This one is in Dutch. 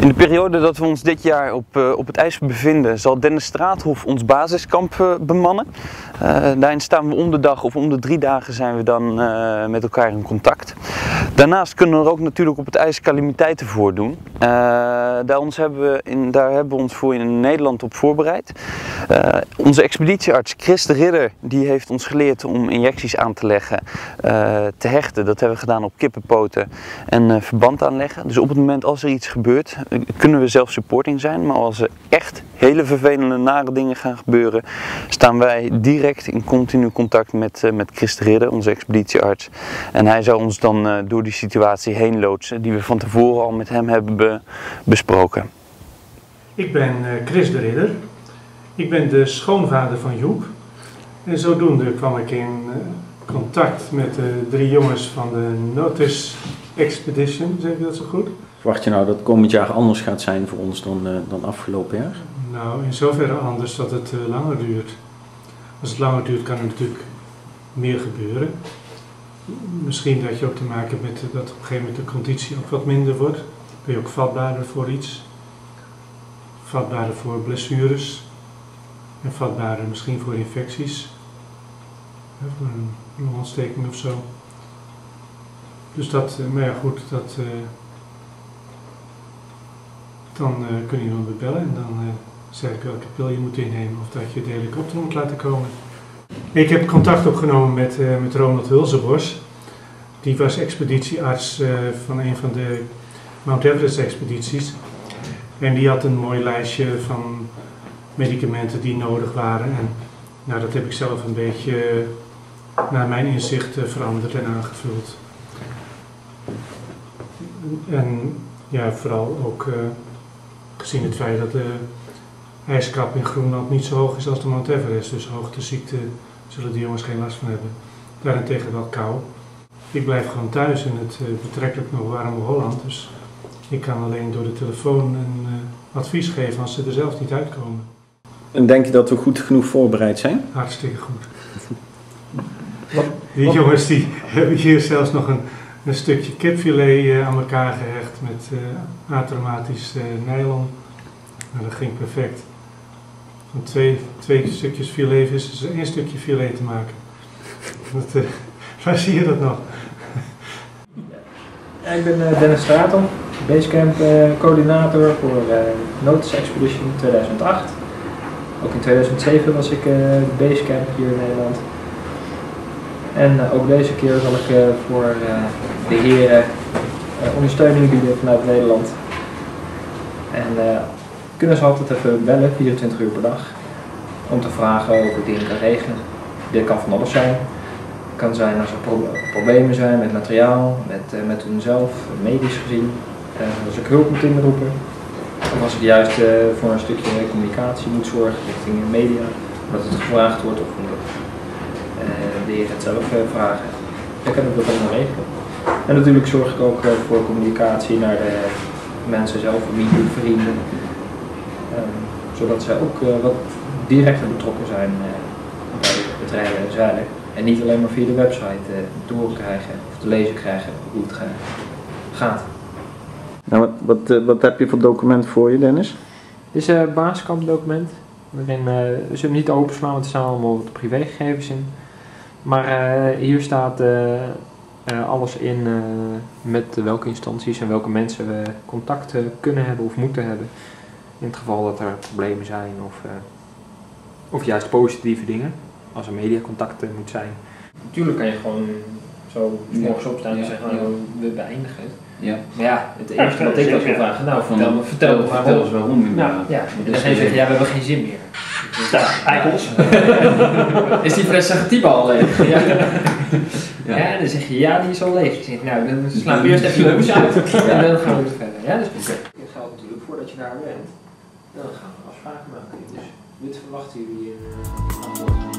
In de periode dat we ons dit jaar op het ijs bevinden, zal Dennis Straathof ons basiskamp bemannen. Daarin staan we om de dag of om de 3 dagen zijn we dan met elkaar in contact. Daarnaast kunnen we er ook natuurlijk op het ijs calamiteiten voordoen. Daar hebben we ons voor in Nederland op voorbereid. Onze expeditiearts Chris de Ridder die heeft ons geleerd om injecties aan te leggen, te hechten. Dat hebben we gedaan op kippenpoten en verband aanleggen. Dus op het moment als er iets gebeurt, kunnen we zelf supporting zijn. Maar als er echt hele vervelende, nare dingen gaan gebeuren, staan wij direct in continu contact met Chris de Ridder, onze expeditiearts. En hij zou ons dan door die situatie heen loodsen die we van tevoren al met hem hebben besproken. Ik ben Chris de Ridder. Ik ben de schoonvader van Joep. En zodoende kwam ik in contact met de 3 jongens van de Notus Expedition, zeg je dat zo goed? Verwacht je nou dat het komend jaar anders gaat zijn voor ons dan afgelopen jaar? Nou, in zoverre anders dat het langer duurt. Als het langer duurt kan er natuurlijk meer gebeuren. Misschien dat je ook te maken hebt met dat op een gegeven moment de conditie ook wat minder wordt. Ben je ook vatbaarder voor iets. Vatbaarder voor blessures. En vatbaarder misschien voor infecties. Voor een longontsteking of zo. Dus dat, maar ja goed, dan kun je iemand bellen en dan zeg ik welke pil je moet innemen of dat je de helikopter moet laten komen. Ik heb contact opgenomen met Ronald Hulzenbos. Die was expeditiearts van een van de Mount Everest expedities. En die had een mooi lijstje van medicamenten die nodig waren. En nou, dat heb ik zelf een beetje naar mijn inzicht veranderd en aangevuld. En ja, vooral ook gezien het feit dat de ijskap in Groenland niet zo hoog is als de Mount Everest. Dus hoogteziekte zullen die jongens geen last van hebben. Daarentegen wel kou. Ik blijf gewoon thuis in het betrekkelijk nog warme Holland. Dus ik kan alleen door de telefoon een advies geven als ze er zelf niet uitkomen. En denk je dat we goed genoeg voorbereid zijn? Hartstikke goed. Die jongens die hebben hier zelfs nog een stukje kipfilet aan elkaar gehecht met atraumatisch nylon. Nou, dat ging perfect. Van twee stukjes filet is 1 stukje filet te maken. Waar zie je dat nog? Ik ben Dennis Straathof, Basecamp coördinator voor Notus Expedition 2008. Ook in 2007 was ik Basecamp hier in Nederland. En ook deze keer zal ik voor de heren ondersteuning bieden vanuit Nederland. En kunnen ze altijd even bellen, 24 uur per dag, om te vragen of ik dingen kan regelen. Dit kan van alles zijn. Het kan zijn als er problemen zijn met materiaal, met hunzelf, medisch gezien. Als ik hulp moet inroepen. Of als ik juist voor een stukje communicatie moet zorgen richting de media. Dat het gevraagd wordt of omdat de heren het zelf vragen. Dan kan ik dat allemaal regelen. En natuurlijk zorg ik ook voor communicatie naar de mensen zelf, familie, vrienden. Zodat zij ook wat directer betrokken zijn bij het rijden en zeilen. En niet alleen maar via de website doorkrijgen of te lezen krijgen hoe het gaat. Nou, wat heb je voor document voor je, Dennis? Dit is een basiskampdocument. Waarin we zullen niet openslaan, want er staan allemaal wat privégegevens in. Maar hier staat alles in met welke instanties en welke mensen we contact kunnen hebben of moeten hebben. In het geval dat er problemen zijn of juist positieve dingen. Als er mediacontact moet zijn. Natuurlijk kan je gewoon zo morgens opstaan en zeggen, we beëindigen het. Ja. Maar ja, het eerste wat ik was wil vragen, nou vertel eens waarom. Nou, ja. En dan zeggen ze, ja, we hebben geen zin meer. Eikels. Is die fles Sagatiba al leeg? Ja. Ja, en dan zeg je, ja, die is al leeg. Je zegt, nou, dan slaan we eerst even je hoes uit en dan gaan we verder. Ja, dus het geldt natuurlijk voordat je daar bent. Dan gaan we afspraken maken. Dus dit verwachten jullie aan boord.